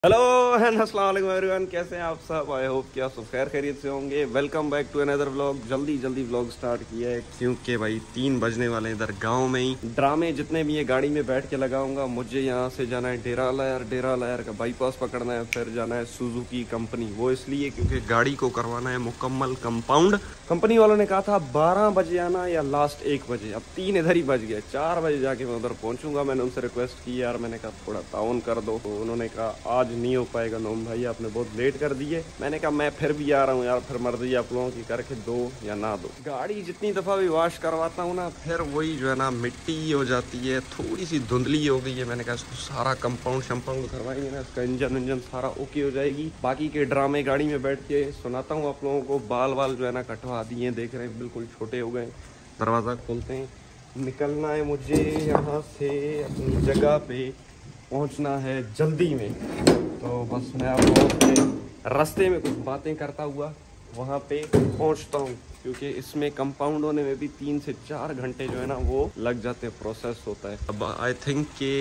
Hello and अस्सलाम वालेकुम everyone, कैसे हैं आप सब। आई होप कि आप सब खैर खैरियत से होंगे। Welcome back to another vlog. जल्दी व्लॉग स्टार्ट किया है क्योंकि भाई 3 बजने वाले हैं। इधर गांव में ही ड्रामे जितने भी है गाड़ी में बैठ के लगाऊंगा। मुझे यहाँ से जाना है डेरा लायर का बाईपास पकड़ना है, फिर जाना है सुजुकी कंपनी। वो इसलिए क्योंकि गाड़ी को करवाना है मुकम्मल कंपाउंड। कंपनी वालों ने कहा था 12 बजे आना या लास्ट 1 बजे। अब 3 इधर ही बज गए, 4 बजे जाके मैं उधर पहुंचूंगा। मैंने उनसे रिक्वेस्ट की यार, मैंने कहा थोड़ा ताउन कर दो, तो उन्होंने कहा आज नहीं हो पाएगा नोम भाई, आपने बहुत लेट कर दिए। मैंने कहा मैं फिर भी आ रहा हूँ यार, फिर मर्जी आप लोगों की, करके दो या ना दो। गाड़ी जितनी दफ़ा भी वॉश करवाता हूँ ना, फिर वही जो है ना मिट्टी हो जाती है, थोड़ी सी धुंधली हो गई है। मैंने कहा इसको सारा कंपाउंड शंपाउंड करवाएंगे ना, इसका इंजन सारा ओके हो जाएगी। बाकी के ड्रामे गाड़ी में बैठ के सुनाता हूँ आप लोगों को। बाल जो है ना कटवा दिए, देख रहे हैं बिल्कुल छोटे हो गए। दरवाज़ा खोलते हैं, निकलना है मुझे यहाँ से, अपनी जगह पे पहुँचना है जल्दी में। तो बस मैं आप लोगों से रास्ते में कुछ बातें करता हुआ वहाँ पे पहुँचता हूँ, क्योंकि इसमें कंपाउंड होने में भी 3 से 4 घंटे जो है ना वो लग जाते हैं, प्रोसेस होता है। अब आई थिंक कि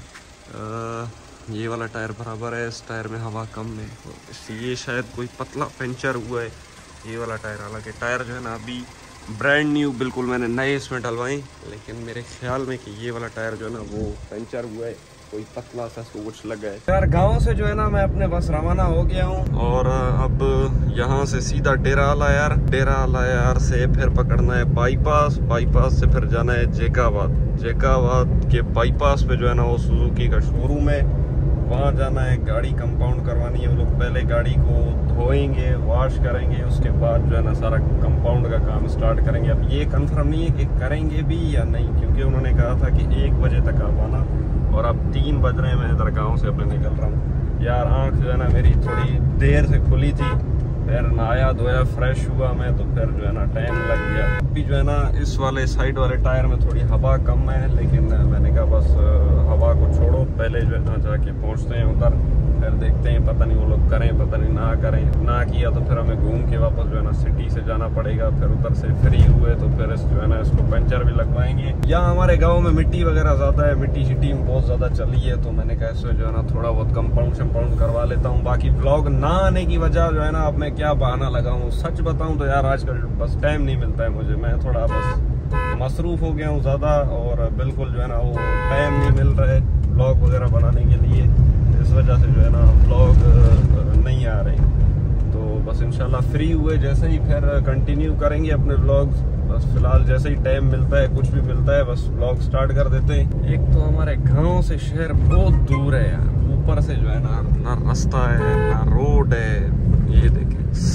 ये वाला टायर बराबर है, इस टायर में हवा कम है, ये शायद कोई पतला पंचर हुआ है ये वाला टायर। हालांकि टायर जो है ना अभी ब्रांड न्यू बिल्कुल मैंने नए इसमें डलवाए, लेकिन मेरे ख्याल में कि ये वाला टायर जो है ना वो पंचर हुआ है, कोई पतला सा कुछ लगा है। यार गांव से जो है ना मैं अपने बस रवाना हो गया हूँ, और अब यहाँ से सीधा डेरा लायर से फिर पकड़ना है बाईपास से फिर जाना है जेकाबाद के बाईपास पे जो है ना वो सुजुकी का शोरूम है, वहाँ जाना है। गाड़ी कंपाउंड करवानी है। वो लोग पहले गाड़ी को धोएंगे, वॉश करेंगे, उसके बाद जो है ना सारा कंपाउंड का काम स्टार्ट करेंगे। अब ये कंफर्म नहीं है कि करेंगे भी या नहीं, क्योंकि उन्होंने कहा था कि 1 बजे तक आप आना, और अब 3 बज रहे हैं। मैं इधर गाँव से अपने निकल रहा हूँ। यार आँख जो है ना मेरी थोड़ी देर से खुली थी, फिर नहाया धोया फ्रेश हुआ मैं, तो फिर जो है ना टाइम लग गया। अभी जो है ना इस वाले साइड वाले टायर में थोड़ी हवा कम है, लेकिन मैंने कहा बस हवा को छोड़ो, पहले जो है ना जाके पहुंचते हैं उधर, फिर देखते हैं। पता नहीं वो लोग करें, पता नहीं ना करें। ना किया तो फिर हमें घूम के वापस जो है ना सिटी से जाना पड़ेगा। फिर उधर से फ्री हुए तो फिर जो है ना इसको पंचर भी लगवाएंगे। यहाँ हमारे गाँव में मिट्टी वगैरह ज़्यादा है, मिट्टी शिट्टी में बहुत ज़्यादा चली है, तो मैंने कहा इससे जो है ना थोड़ा बहुत कंपाउंड शंपाउंड करवा लेता हूँ। बाकी ब्लॉग ना आने की वजह जो है ना, अब मैं क्या बहाना लगाऊं। सच बताऊं तो यार आजकल बस टाइम नहीं मिलता है मुझे, मैं थोड़ा बस मसरूफ हो गया हूं ज़्यादा, और बिल्कुल जो है ना वो टाइम नहीं मिल रहा है ब्लॉग वगैरह बनाने के लिए। इस वजह से जो है ना ब्लॉग नहीं आ रहे। तो बस इंशाल्लाह फ्री हुए जैसे ही फिर कंटिन्यू करेंगे अपने ब्लॉग्स। बस फिलहाल जैसे ही टाइम मिलता है, कुछ भी मिलता है, बस ब्लॉग स्टार्ट कर देते हैं। एक तो हमारे गाँव से शहर बहुत दूर है यार, ऊपर से जो है ना रास्ता है ना रोड है। ये देखें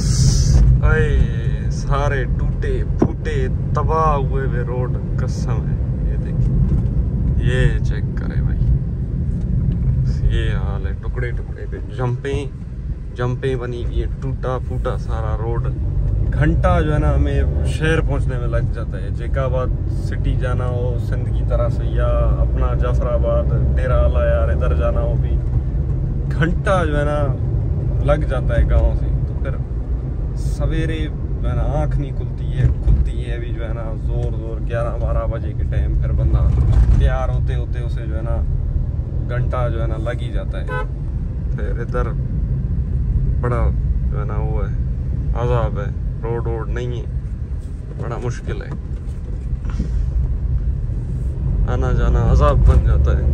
सारे टूटे फूटे तबाह हुए वे रोड, कसम है। ये देखिए, ये चेक करें भाई, ये हाल है। टुकड़े पे जंपें बनी हुई है, टूटा फूटा सारा रोड। घंटा जो है ना हमें शहर पहुंचने में लग जाता है। जेकाबाद सिटी जाना हो सिंध की तरह से, या अपना जाफराबाद डेरा लायर इधर जाना हो भी घंटा जो है ना लग जाता है गाँव से। तो फिर सवेरे जो है ना आँख नहीं खुलती है अभी जो है ना जोर 11-12 बजे के टाइम, फिर बंदा तैयार होते उसे जो है ना घंटा जो है ना लग ही जाता है। फिर इधर बड़ा जो है ना वो है, अजाब है, रोड नहीं है, बड़ा मुश्किल है, आना जाना अजाब बन जाता है।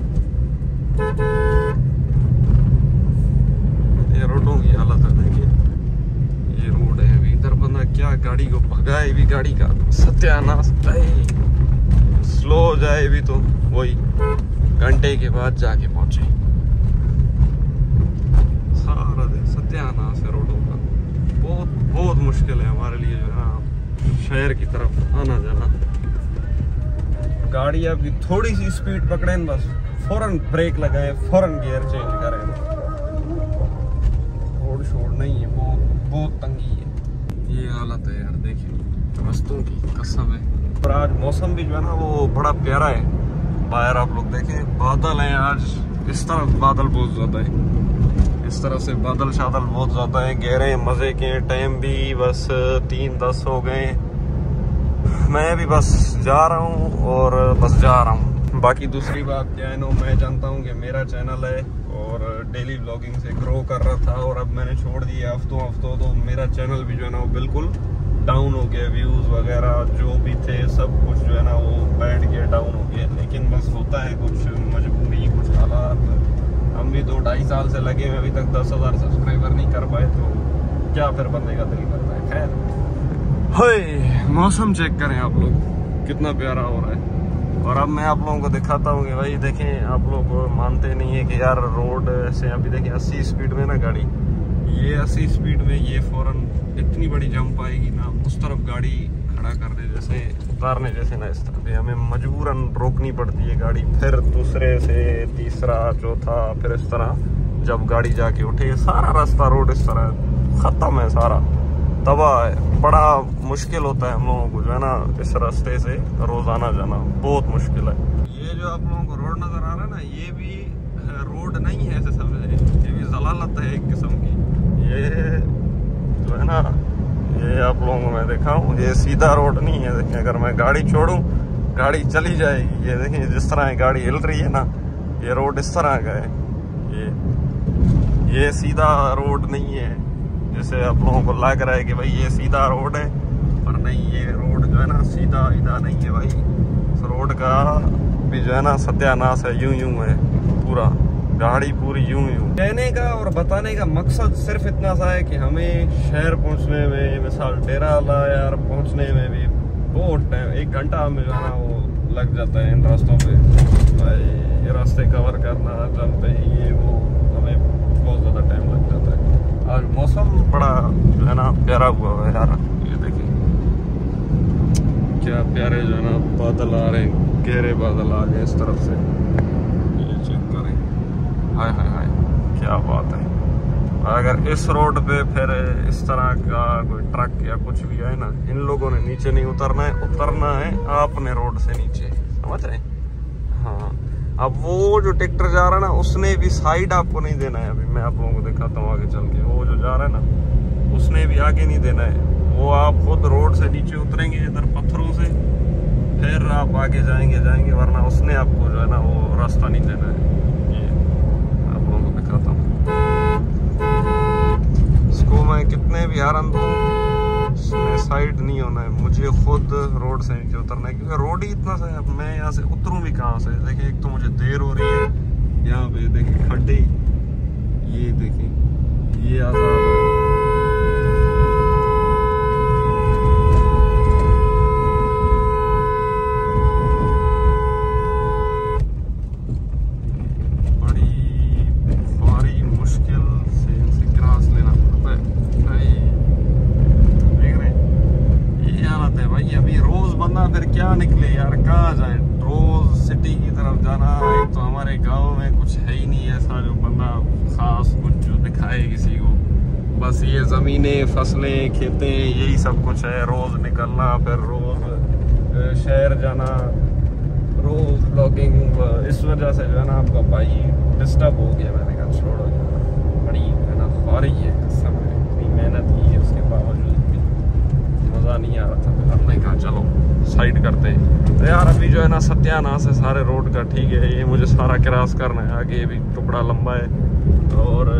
ये रोडों की हालत है, देखिए ये रोड है अभी। इधर बंदा क्या गाड़ी को भगाए भी, गाड़ी का सत्यानाश, स्लो जाए भी तो वही घंटे के बाद जाके पहुंचे। सारा दिन सत्यानाश है रोडों का, बहुत मुश्किल है हमारे लिए जो है ना शहर की तरफ आना जाना। गाड़ी अभी थोड़ी सी स्पीड पकड़े बस फौरन ब्रेक लगाए, फौरन गियर चेंज करें। रोड शोर नहीं है, बहुत तंगी है। ये हालत है यार, देखिए रास्तों की, कसम है। पर आज मौसम भी जो है ना वो बड़ा प्यारा है। बाहर आप लोग देखें, बादल हैं आज। इस तरफ बादल बहुत ज़्यादा है, इस तरफ से बादल शादल बहुत ज़्यादा है, गहरे मज़े के। टाइम भी बस 3:10 हो गए। मैं भी बस जा रहा हूँ और बस जा रहा हूँ। बाकी दूसरी बात क्या है ना, मैं जानता हूँ कि मेरा चैनल है और डेली व्लॉगिंग से ग्रो कर रहा था और अब मैंने छोड़ दिया हफ्तों तो मेरा चैनल भी जो है ना वो बिल्कुल डाउन हो गया। व्यूज़ वगैरह जो भी थे सब कुछ जो है ना वो बैठ गया, डाउन हो गया। लेकिन बस होता है कुछ मजबूरी, कुछ हालात। हम भी 2-2.5 साल से लगे हुए, अभी तक 10,000 सब्सक्राइबर नहीं कर पाए, तो क्या फिर बंदे का दिल करता है। खैर, हाय मौसम चेक करें आप लोग, कितना प्यारा हो रहा है। और अब मैं आप लोगों को दिखाता हूँ कि भाई देखें, आप लोग मानते नहीं है कि यार रोड से अभी देखें 80 स्पीड में ना गाड़ी, ये 80 स्पीड में ये फौरन इतनी बड़ी जंप आएगी ना, उस तरफ गाड़ी खड़ा कर दे जैसे उतारने जैसे ना, इस तरफ हमें मजबूरन रोकनी पड़ती है गाड़ी, फिर दूसरे से तीसरा चौथा, फिर इस तरह जब गाड़ी जाके उठे। सारा रास्ता रोड इस तरह ख़त्म है, सारा तबाह है। बड़ा मुश्किल होता है हम लोगों को जो है ना इस रास्ते से रोज़ाना जाना, बहुत मुश्किल है। ये जो आप लोगों को रोड नज़र आ रहा है ना, ये भी रोड नहीं है ऐसे सब है, ये भी जलालत है एक किस्म की। ये जो है ना, ये आप लोगों को मैं दिखाऊं, ये सीधा रोड नहीं है। देखिए अगर मैं गाड़ी छोड़ूं, गाड़ी चली जाएगी। ये देखिए जिस तरह गाड़ी हिल रही है ना, ये रोड इस तरह का है। ये सीधा रोड नहीं है जैसे आप लोगों को लग रहा है कि भाई ये सीधा रोड है, पर नहीं, ये रोड जो है ना सीधा नहीं है भाई। इस रोड का भी जो है ना सत्यानाश है, यूं है पूरा, गाड़ी पूरी यूं। कहने का और बताने का मकसद सिर्फ इतना सा है कि हमें शहर पहुंचने में, मिसाल डेरा वाला यार पहुंचने में भी बहुत टाइम, 1 घंटा हमें जो है ना वो लग जाता है इन रास्तों पे। भाई ये रास्ते कवर करना, जंप ये वो, हमें बहुत ज़्यादा टाइम लग जाता है। आज मौसम बड़ा जो है ना प्यारा हुआ है यार, ये देखिए क्या प्यारे जो है ना बादल आ रहे हैं, गहरे बादल आ गए इस तरफ से। ये चेक करें, हाय हाय हाय क्या बात है। अगर इस रोड पे फिर इस तरह का कोई ट्रक या कुछ भी है ना, इन लोगों ने नीचे नहीं उतरना है, उतरना है आपने रोड से नीचे, समझ रहे हैं। हाँ, अब वो जो ट्रैक्टर जा रहा है ना, उसने भी साइड आपको नहीं देना है। अभी मैं आप लोगों को दिखाता हूँ आगे चल के, वो जो जा रहा है ना, उसने भी आगे नहीं देना है। वो आप खुद रोड से नीचे उतरेंगे इधर पत्थरों से, फिर आप आगे जाएंगे, वरना उसने आपको जो है ना वो रास्ता नहीं देना है। ये आप लोगों को दिखाता हूँ, इसको मैं कितने भी हारन दूँ, उसने साइड नहीं होना है। मुझे खुद रोड से नीचे उतरना है, क्योंकि रोड ही इतना सा है। अब मैं यहाँ से उतरूँ भी कहाँ से? देखिए एक तो मुझे देर हो रही है, यहाँ पे देखिए खड्डे, ये देखिए ये आजाद है। फिर क्या निकले यार, कहाँ जाए? रोज सिटी की तरफ जाना, एक तो हमारे गांव में कुछ है ही नहीं ऐसा जो बंदा खास कुछ जो दिखाए किसी को। बस ये ज़मीनें, फसलें, खेतें, यही सब कुछ है। रोज निकलना, फिर रोज शहर जाना, रोज ब्लॉगिंग। इस वजह से जो है ना आपका भाई डिस्टर्ब हो गया। मैंने कहा छोड़ो, बड़ी है ना ख्वारी है, सब इतनी मेहनत की है, उसके बावजूद भी मज़ा नहीं आ रहा था। फिर हमने कहा चलो साइड करते हैं। तो यार अभी जो है ना सत्यानाश है सारे रोड का। ठीक है, ये मुझे सारा क्रॉस करना है, आगे भी टुकड़ा लंबा है और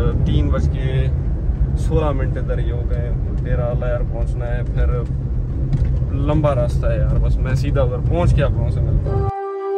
3:16 इधर ही हो गए। डेरा वाला यार पहुंचना है, फिर लंबा रास्ता है यार। बस मैं सीधा उधर पहुंच के आप लोगों से मिलता हूँ।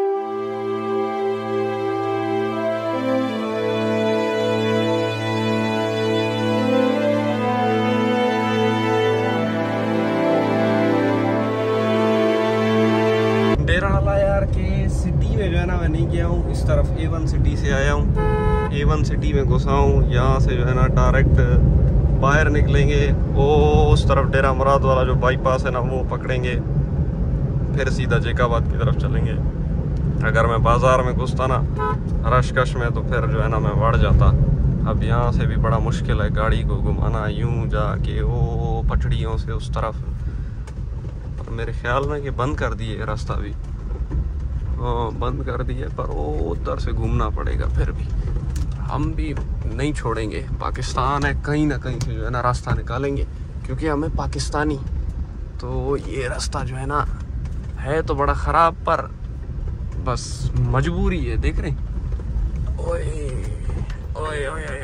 सिटी में जो है ना मैं नहीं गया हूँ, इस तरफ A1 सिटी से आया हूँ। A1 सिटी में घुसा हूँ, यहाँ से जो है ना डायरेक्ट बाहर निकलेंगे, वो उस तरफ डेरा मुराद वाला जो बाईपास है ना वो पकड़ेंगे, फिर सीधा जेकाबाद की तरफ चलेंगे। अगर मैं बाज़ार में घुसता ना रशकश में, तो फिर जो है ना मैं बढ़ जाता। अब यहाँ से भी बड़ा मुश्किल है गाड़ी को घुमाना, यूं जाके वो पटड़ियों से उस तरफ। पर मेरे ख्याल में कि बंद कर दिए रास्ता भी, बंद कर दिए, पर वो उधर से घूमना पड़ेगा। फिर भी हम भी नहीं छोड़ेंगे, पाकिस्तान है, कहीं ना कहीं से जो है ना रास्ता निकालेंगे, क्योंकि हमें पाकिस्तानी। तो ये रास्ता जो है ना है तो बड़ा ख़राब, पर बस मजबूरी है। देख रहे हैं, ओए ओए ओए ओए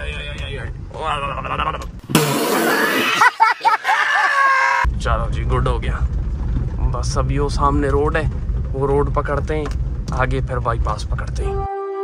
चलो जी गुड हो गया। बस अब यो सामने रोड है, वो रोड पकड़ते हैं, आगे फिर बाईपास पकड़ते हैं।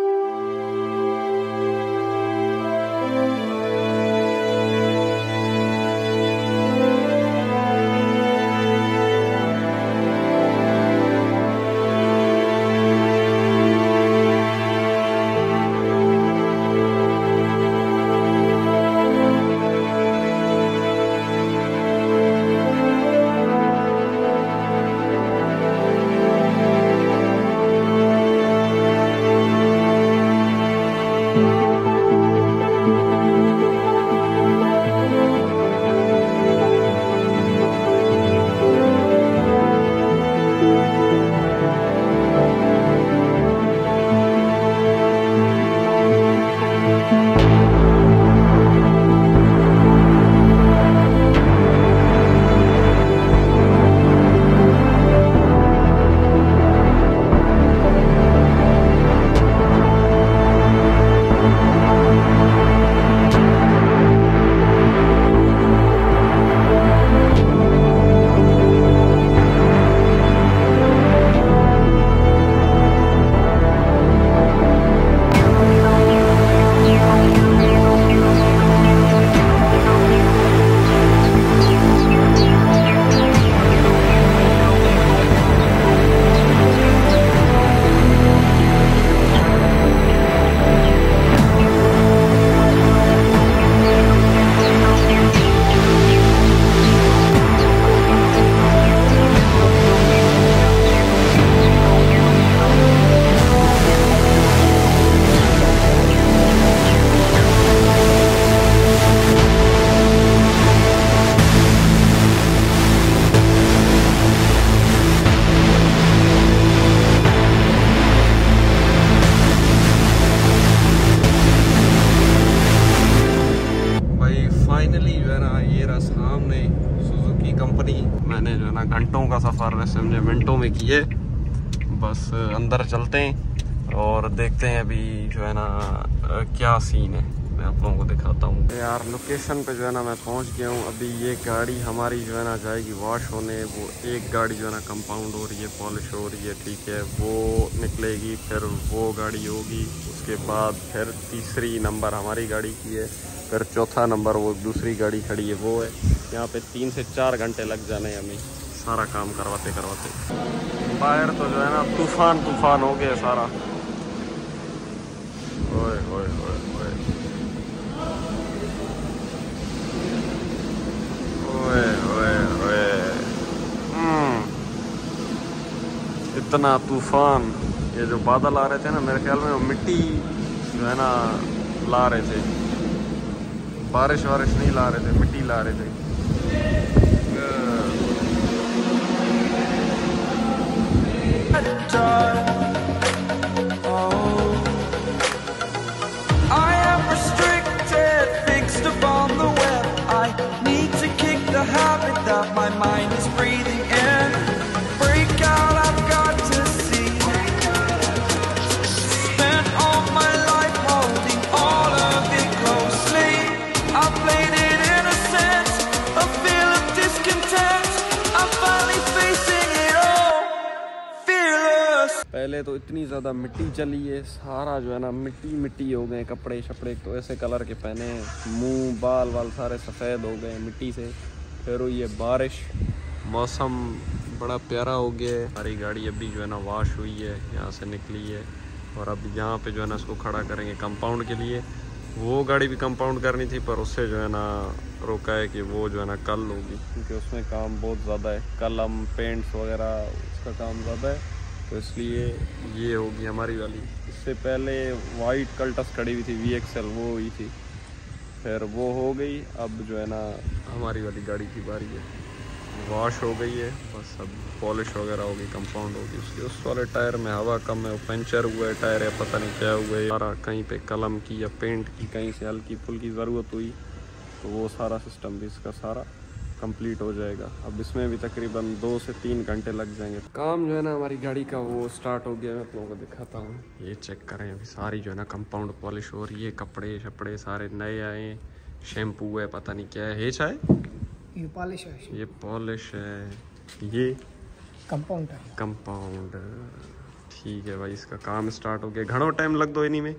घंटों का सफ़र वैसे हमने मिनटों में किए। बस अंदर चलते हैं और देखते हैं अभी जो है ना क्या सीन है, मैं आप लोगों को दिखाता हूँ। यार लोकेशन पे जो है ना मैं पहुँच गया हूँ। अभी ये गाड़ी हमारी जो है ना जाएगी वॉश होने। वो एक गाड़ी जो है ना कंपाउंड हो रही है, पॉलिश हो रही है, ठीक है, वो निकलेगी, फिर वो गाड़ी होगी, उसके बाद फिर तीसरी नंबर हमारी गाड़ी की है, फिर चौथा नंबर वो दूसरी गाड़ी खड़ी है वो है। यहाँ पे 3 से 4 घंटे लग जाने हमें सारा काम करवाते करवाते। बाहर तो जो है ना तूफान हो गया सारा। ओए ओए ओए ओए ओए ओए ओए इतना तूफान। ये जो बादल आ रहे थे ना, मेरे ख्याल में वो मिट्टी जो है ना ला रहे थे, बारिश वारिश नहीं ला रहे थे, मिट्टी ला रहे थे। I am restricted, fixed upon the web. I need to kick the habit that my mind is breathing in. Break out, I've got to see. Spent all my life holding all of it closely. I played it in a sense, a feel of discontent. I'm finally facing it all, fearless. पहले तो इतनी ज़्यादा मिट्टी चली है, सारा जो है ना मिट्टी हो गए, कपड़े शपड़े तो ऐसे कलर के पहने, मुंह बाल सारे सफ़ेद हो गए मिट्टी से। फिर हुई है बारिश, मौसम बड़ा प्यारा हो गया है। हमारी गाड़ी अभी जो है ना वॉश हुई है, यहाँ से निकली है और अब यहाँ पे जो है ना इसको खड़ा करेंगे कंपाउंड के लिए। वो गाड़ी भी कंपाउंड करनी थी पर उससे जो है ना रोका है कि वो जो है ना कल होगी, क्योंकि उसमें काम बहुत ज़्यादा है, कलम पेंट्स वगैरह उसका काम ज़्यादा है, तो इसलिए ये होगी हमारी वाली। इससे पहले वाइट कल्टस खड़ी हुई थी VXL, वो हुई थी, फिर वो हो गई। अब जो है ना हमारी वाली गाड़ी की बारी है, वॉश हो गई है, बस अब पॉलिश वगैरह होगी, कंपाउंड होगी उसकी। उस वाले टायर में हवा कम है, वो पंचर हुआ है टायर है, पता नहीं क्या हुआ है सारा। कहीं पे कलम की या पेंट की कहीं से हल्की फुल्की ज़रूरत हुई तो वो सारा सिस्टम भी इसका सारा कंप्लीट हो जाएगा। अब इसमें भी तकरीबन 2 से 3 घंटे लग जाएंगे। काम जो है ना हमारी गाड़ी का वो स्टार्ट हो गया। मैं आप लोगों को दिखाता हूँ, ये चेक करें। अभी सारी जो है ना कंपाउंड पॉलिश हो रही है, कपड़े शपड़े सारे नए आए, शैम्पू है, पता नहीं क्या है, ये चाहे ये पॉलिश है, ये पॉलिश है, ये कंपाउंड है। कंपाउंड। ठीक है भाई, इसका काम स्टार्ट हो गया। घणो टाइम लग दो इन्हीं में?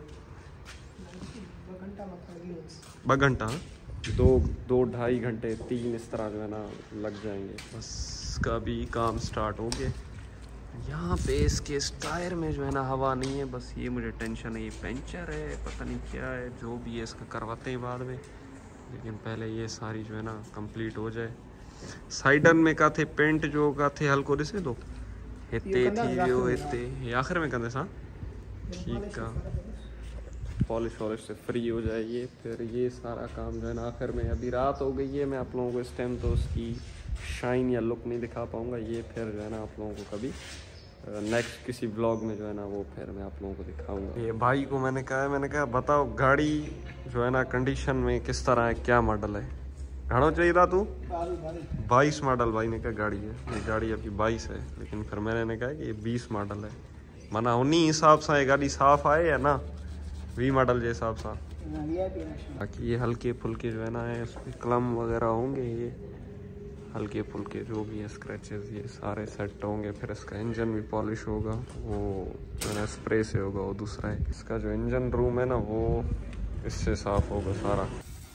2 घंटा, 2-2.5 घंटे, 3 इस तरह जो है ना लग जाएंगे। बस इसका भी काम स्टार्ट हो गया। यहाँ पे इसके इस टायर में जो है ना हवा नहीं है, बस ये मुझे टेंशन है, ये पंचर है, पता नहीं क्या है। जो भी है इसका करवाते हैं बाद में, लेकिन पहले ये सारी जो है ना कंप्लीट हो जाए। साइडन में का थे पेंट जो का थे हल्को दिसे दो इतने थी वो इतने ये आखिर में कंदे सा ठीक का पॉलिश वॉलिश से फ्री हो जाएगी। फिर ये सारा काम जो है ना आखिर में, अभी रात हो गई है, मैं आप लोगों को इस टाइम तो उसकी शाइन या लुक नहीं दिखा पाऊँगा। ये फिर जो है ना आप लोगों को कभी नेक्स्ट किसी ब्लॉग में जो है ना वो फिर मैं आप लोगों को दिखाऊंगा। ये भाई को मैंने कहा बताओ गाड़ी जो है ना कंडीशन में किस तरह है, क्या मॉडल है? घणो चाहिए था तू? 22 मॉडल भाई ने कहा गाड़ी है। ये गाड़ी अभी 22 है, लेकिन फिर मैंने कहा कि ये 20 मॉडल है। माना उन्हीं हिसाब से ये गाड़ी साफ आए या ना 20 मॉडल के हिसाब से। बाकी ये हल्के फुल्के जो है ना है उसमें क्लम वगैरह होंगे, ये हल्के फुल्के जो भी है स्क्रैचेस ये सारे सेट होंगे। फिर इसका इंजन भी पॉलिश होगा, वो जो है स्प्रे से होगा। वो दूसरा है इसका जो इंजन रूम है ना वो इससे साफ होगा सारा।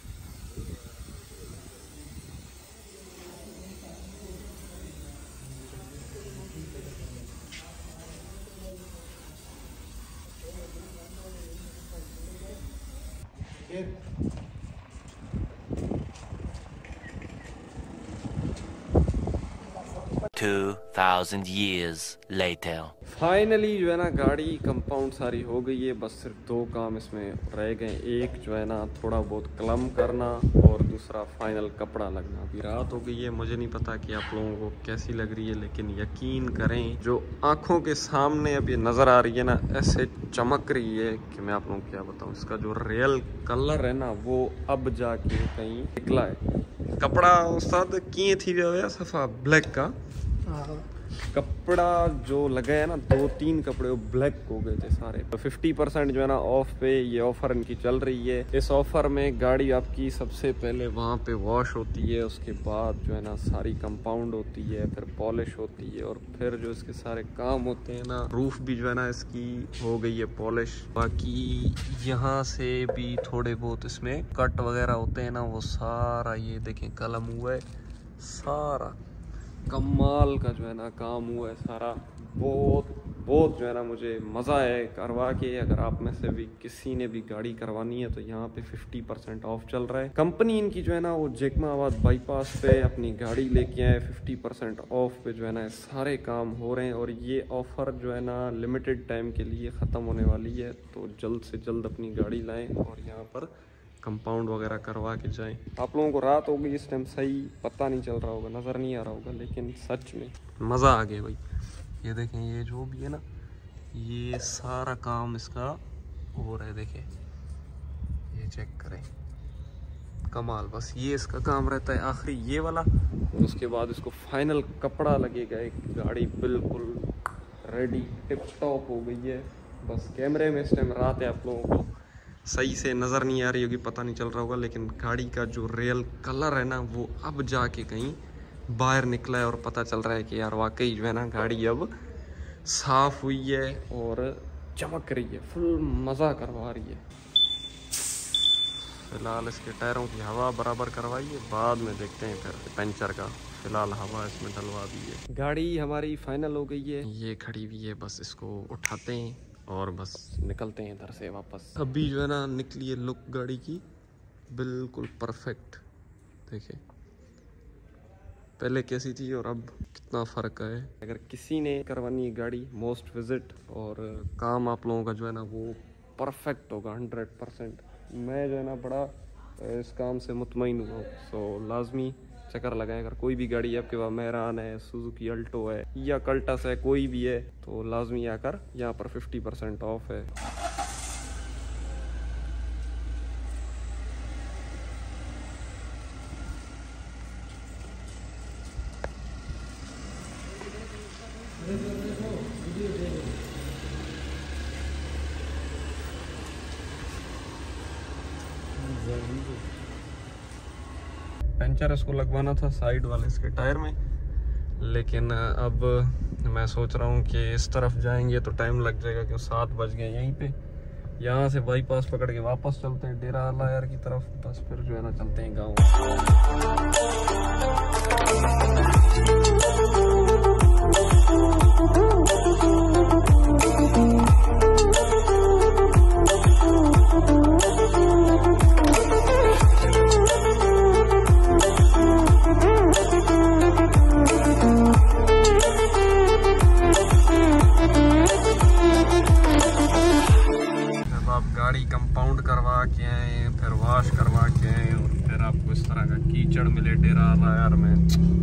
Two 2,000 years later. फाइनली जो है ना गाड़ी कंपाउंड सारी हो गई है। बस सिर्फ 2 काम इसमें रह गए। एक जो है ना थोड़ा बहुत क्लम करना और दूसरा फाइनल कपड़ा लगना। अभी रात हो गई है, मुझे नहीं पता कि आप लोगों को कैसी लग रही है, लेकिन यकीन करें जो आंखों के सामने अभी नज़र आ रही है ना ऐसे चमक रही है कि मैं आप लोगों को क्या बताऊँ। इसका जो रियल कलर है ना वो अब जाके कहीं निकला है। कपड़ा उस्ताद किए थी सफ़ा ब्लैक का कपड़ा जो लगा है ना 2-3 कपड़े वो ब्लैक हो गए थे सारे। तो 50% जो है ना ऑफ पे ये ऑफर इनकी चल रही है। इस ऑफर में गाड़ी आपकी सबसे पहले वहाँ पे वॉश होती है, उसके बाद जो है ना सारी कंपाउंड होती है, फिर पॉलिश होती है और फिर जो इसके सारे काम होते हैं ना, रूफ भी जो है ना इसकी हो गई है पॉलिश। बाकी यहाँ से भी थोड़े बहुत इसमें कट वगैरह होते हैं ना, वो सारा ये देखें कलम हुआ है, सारा कमाल का जो है ना काम हुआ है सारा। बहुत जो है ना मुझे मज़ा है करवा के। अगर आप में से भी किसी ने भी गाड़ी करवानी है तो यहाँ पे 50% ऑफ चल रहा है। कंपनी इनकी जो है ना वो जैकमाबाद बाईपास पे अपनी गाड़ी लेके आए। 50% ऑफ पे जो है ना सारे काम हो रहे हैं और ये ऑफ़र जो है ना लिमिटेड टाइम के लिए ख़त्म होने वाली है। तो जल्द से जल्द अपनी गाड़ी लाएँ और यहाँ पर कंपाउंड वगैरह करवा के जाएं। आप लोगों को रात हो गई इस टाइम, सही पता नहीं चल रहा होगा, नज़र नहीं आ रहा होगा, लेकिन सच में मज़ा आ गया भाई। ये देखें, ये जो भी है ना ये सारा काम इसका हो रहा है, देखें ये चेक करें, कमाल। बस ये इसका काम रहता है आखिरी ये वाला, उसके बाद इसको फाइनल कपड़ा लगेगा। एक गाड़ी बिल्कुल रेडी टिप टॉप हो गई है। बस कैमरे में इस टाइम रात है, आप लोगों को सही से नज़र नहीं आ रही होगी, पता नहीं चल रहा होगा, लेकिन गाड़ी का जो रियल कलर है ना वो अब जाके कहीं बाहर निकला है और पता चल रहा है कि यार वाकई जो है ना गाड़ी अब साफ़ हुई है और चमक रही है, फुल मज़ा करवा रही है। फ़िलहाल इसके टायरों की हवा बराबर करवाइए, बाद में देखते हैं फिर पंचर का। फ़िलहाल हवा इसमें डलवा दी है। गाड़ी हमारी फाइनल हो गई है, ये खड़ी हुई है, बस इसको उठाते हैं और बस निकलते हैं इधर से वापस। अभी जो है ना निकली है लुक गाड़ी की बिल्कुल परफेक्ट। देखिए पहले कैसी थी और अब कितना फ़र्क है। अगर किसी ने करवानी है गाड़ी मोस्ट विजिट और काम आप लोगों का जो है ना वो परफेक्ट होगा 100%। मैं जो है ना बड़ा इस काम से मुतमईन हुआ। सो लाजमी चक्कर लगाएं। अगर कोई भी गाड़ी आपके पास मेहरान है, सुजुकी अल्टो है या कल्टस है, कोई भी है, तो लाजमी आकर यहाँ पर 50% ऑफ है। पंचर इसको लगवाना था साइड वाले इसके टायर में, लेकिन अब मैं सोच रहा हूँ कि इस तरफ जाएंगे तो टाइम लग जाएगा क्योंकि 7 बज गए यहीं पे। यहाँ से बाईपास पकड़ के वापस चलते हैं डेरा आला यार की तरफ, बस फिर जो है ना चलते हैं गाँव। गाड़ी कंपाउंड करवा के आए, फिर वॉश करवा के आए, और फिर आपको इस तरह का कीचड़ मिले डेरा यार में,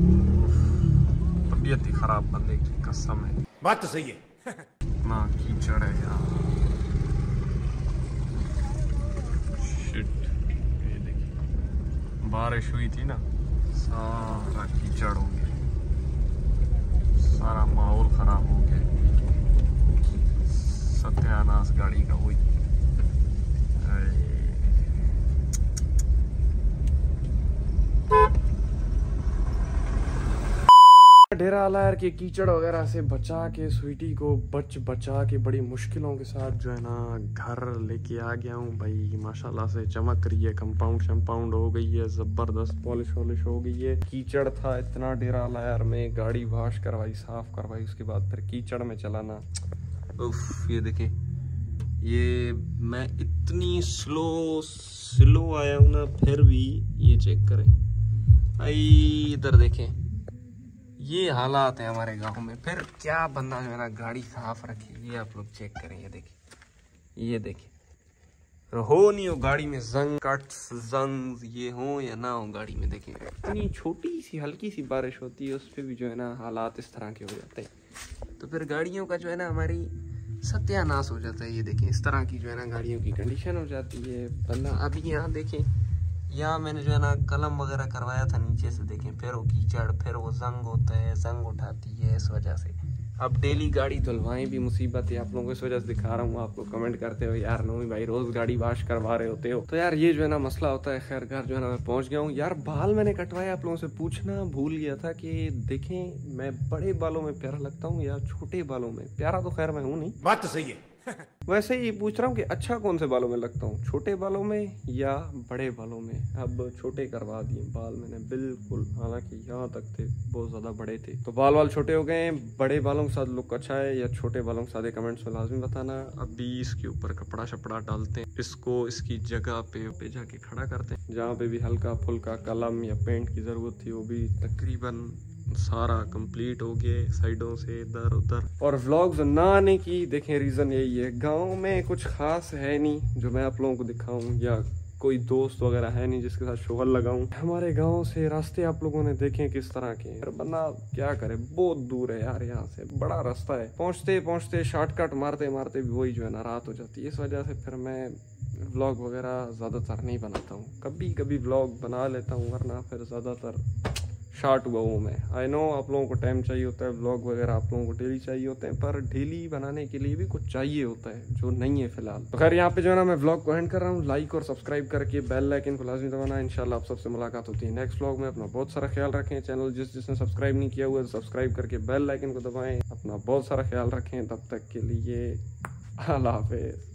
तबीयत ही खराब बंदे की कसम है। बात तो सही है। ना कीचड़ है यार, शिट। ये देखिए बारिश हुई थी ना, सारा कीचड़ हो गया, सारा माहौल खराब हो गया, सत्यानाश गाड़ी का हुई। डेरा आला यार के कीचड़ वगैरह से बचा के स्वीटी को बचा के बड़ी मुश्किलों के साथ जो है ना घर लेके आ गया हूँ भाई। माशाल्लाह से चमक रही है, कंपाउंड हो गई है, जबरदस्त पॉलिश वॉलिश हो गई है। कीचड़ था इतना डेरा आला यार में, गाड़ी वॉश करवाई, साफ करवाई, उसके बाद फिर कीचड़ में चलाना। उफ, ये देखें, ये मैं इतनी स्लो आया हूँ ना, फिर भी ये चेक करें, आई इधर देखें, ये हालात है हमारे गांव में। फिर क्या बंदा जो है ना गाड़ी साफ रखे, ये आप लोग चेक करें, ये देखें, हो नहीं हो गाड़ी में जंग कट्स जंग ये हो या ना हो गाड़ी में, देखें इतनी छोटी सी हल्की सी बारिश होती है उस पर भी जो है ना हालात इस तरह के हो जाते हैं। तो फिर गाड़ियों का जो है ना हमारी सत्यानाश हो जाता है। ये देखें इस तरह की जो है ना गाड़ियों की कंडीशन हो जाती है। बंदा अभी यहाँ देखें, यहाँ मैंने जो है ना कलम वगैरह करवाया था नीचे से, देखें फिर वो कीचड़, फिर वो जंग होता है, जंग उठाती है, इस वजह से अब डेली गाड़ी धुलवाएं भी मुसीबत है। आप लोगों को इस वजह से दिखा रहा हूँ, आपको कमेंट करते हो यार नोमी भाई रोज गाड़ी वॉश करवा रहे होते हो, तो यार ये जो है ना मसला होता है। खैर घर जो है ना मैं पहुंच गया हूँ यार। बाल मैंने कटवाया, आप लोगों से पूछना भूल गया था कि देखें मैं बड़े बालों में प्यारा लगता हूँ या छोटे बालों में प्यारा, तो खैर मैं हूँ नहीं, बात तो सही है। वैसे ही पूछ रहा हूँ कि अच्छा कौन से बालों में लगता हूँ, छोटे बालों में या बड़े बालों में। अब छोटे करवा दिए बाल मैंने बिल्कुल, हालांकि यहाँ तक थे बहुत ज़्यादा बड़े थे, तो बाल छोटे हो गए। बड़े बालों के साथ लुक अच्छा है या छोटे बालों के साथ कमेंट्स में लाजमी बताना। अभी इसके ऊपर कपड़ा शपड़ा डालते हैं, इसको इसकी जगह पे जाके खड़ा करते हैं। जहाँ पे भी हल्का फुल्का कलम या पेंट की ज़रूरत थी वो भी तकरीबन सारा कंप्लीट हो गया, साइडों से इधर उधर। और व्लॉग्स ना आने की देखें रीज़न यही है, गांव में कुछ खास है नहीं जो मैं आप लोगों को दिखाऊं, या कोई दोस्त वगैरह है नहीं जिसके साथ शोहर लगाऊं। हमारे गांव से रास्ते आप लोगों ने देखे किस तरह के हैं, बंदा क्या करे, बहुत दूर है यार, यहाँ से बड़ा रास्ता है। पहुँचते शॉर्टकट मारते मारते भी वही जो है ना रात हो जाती है। इस वजह से फिर मैं व्लॉग वगैरह ज़्यादातर नहीं बनाता हूँ, कभी कभी व्लॉग बना लेता हूँ, वरना फिर ज़्यादातर शॉर्ट हुआ हूँ मैं। आई नो आप लोगों को टाइम चाहिए होता है, व्लॉग वगैरह आप लोगों को डेली चाहिए होते हैं, पर डेली बनाने के लिए भी कुछ चाहिए होता है जो नहीं है फिलहाल। तो खैर यहाँ पे जो है ना मैं व्लॉग को एंड कर रहा हूँ। लाइक और सब्सक्राइब करके बेल आइकन को लाजमी दबाना। इंशाल्लाह आप सबसे मुलाकात होती है नेक्स्ट व्लॉग में। अपना बहुत सारा ख्याल रखें। चैनल जिसने सब्सक्राइब नहीं किया हुआ है सब्सक्राइब करके बेल आइकन को दबाएं। अपना बहुत सारा ख्याल रखें। तब तक के लिए अल्लाह हाफिज़।